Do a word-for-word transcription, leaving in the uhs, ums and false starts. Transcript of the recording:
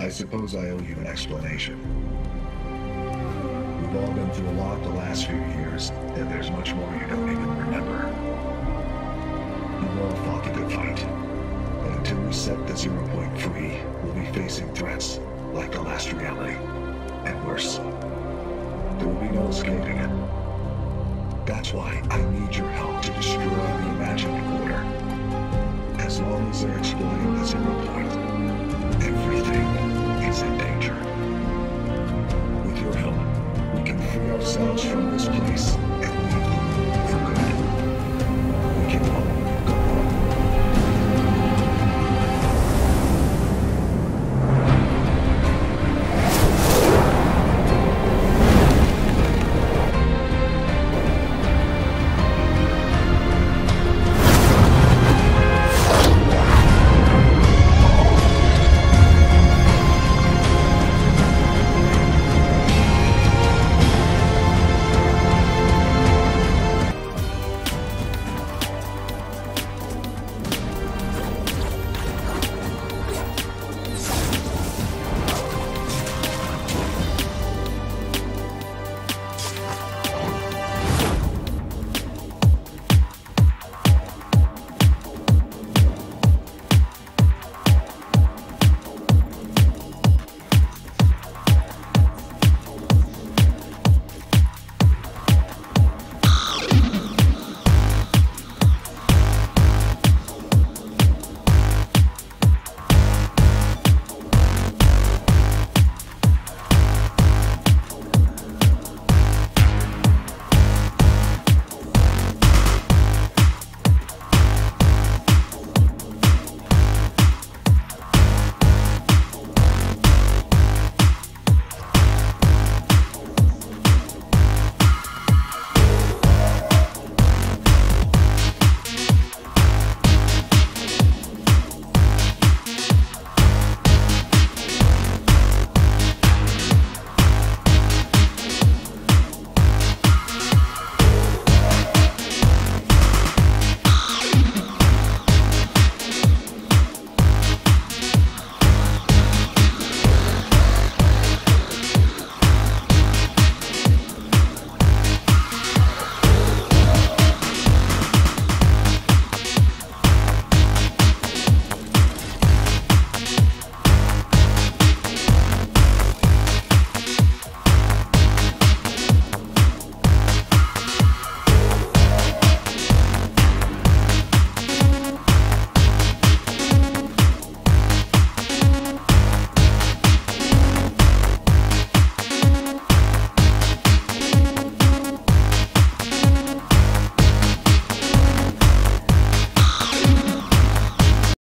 I suppose I owe you an explanation. We've all been through a lot the last few years, and there's much more you don't even remember. We've all fought the good fight. But until we set the zero point free, we'll be facing threats like the last reality, and worse. There will be no escaping it. That's why I need your help to destroy the imagined order. As long as they're exploiting the zero point, everything is in danger. With your help, we can free ourselves